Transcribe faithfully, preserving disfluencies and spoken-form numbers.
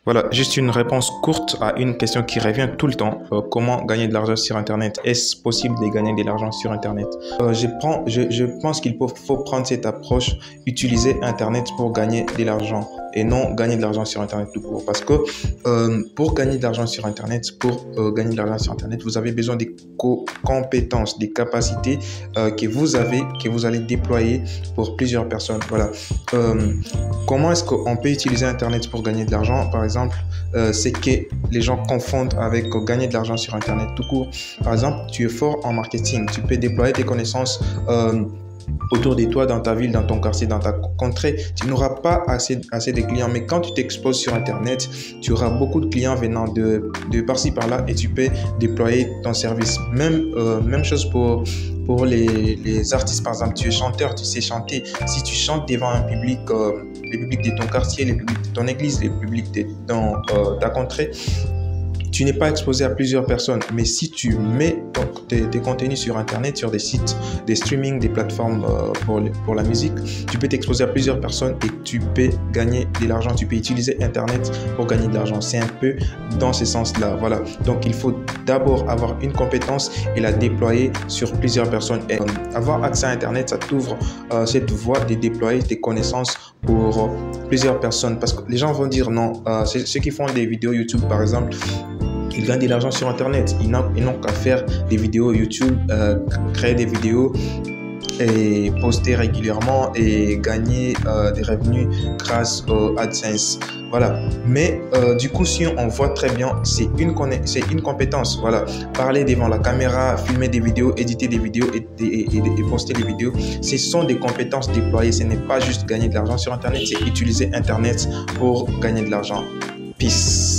Voilà, juste une réponse courte à une question qui revient tout le temps. Euh, comment gagner de l'argent sur Internet? Est-ce possible de gagner de l'argent sur Internet? euh, je, prends, je, je pense qu'il faut, faut prendre cette approche, utiliser Internet pour gagner de l'argent et non gagner de l'argent sur Internet tout court. Parce que euh, pour gagner de l'argent sur Internet, pour euh, gagner de l'argent sur Internet, vous avez besoin des co compétences, des capacités euh, que vous avez, que vous allez déployer pour plusieurs personnes. Voilà. Euh, comment est-ce qu'on peut utiliser Internet pour gagner de l'argent? Par exemple, euh, c'est que les gens confondent avec euh, gagner de l'argent sur Internet tout court. Par exemple, tu es fort en marketing, tu peux déployer tes connaissances euh, autour de toi, dans ta ville, dans ton quartier, dans ta contrée. Tu n'auras pas assez, assez de clients, mais quand tu t'exposes sur Internet, tu auras beaucoup de clients venant de, de par-ci, par-là et tu peux déployer ton service. Même, euh, même chose pour, pour les, les artistes, par exemple. Tu es chanteur, tu sais chanter. Si tu chantes devant un public, euh, le public de ton quartier, le public de ton église, le public de ton, euh, ta contrée, tu n'es pas exposé à plusieurs personnes, mais si tu mets donc, tes, tes contenus sur Internet, sur des sites, des streaming, des plateformes euh, pour, pour la musique, tu peux t'exposer à plusieurs personnes et tu peux gagner de l'argent. Tu peux utiliser Internet pour gagner de l'argent. C'est un peu dans ce sens-là. Voilà. Donc, il faut d'abord avoir une compétence et la déployer sur plusieurs personnes. Et, euh, avoir accès à Internet, ça t'ouvre euh, cette voie de déployer tes connaissances pour euh, plusieurs personnes. Parce que les gens vont dire non. Euh, ceux qui font des vidéos YouTube, par exemple, ils gagnent de l'argent sur Internet. Ils n'ont qu'à faire des vidéos YouTube, euh, créer des vidéos et poster régulièrement et gagner euh, des revenus grâce au AdSense. Voilà. Mais euh, du coup, si on voit très bien, c'est une, c'est une compétence. Voilà. Parler devant la caméra, filmer des vidéos, éditer des vidéos et, et, et, et poster des vidéos, ce sont des compétences déployées. Ce n'est pas juste gagner de l'argent sur Internet, c'est utiliser Internet pour gagner de l'argent. Peace.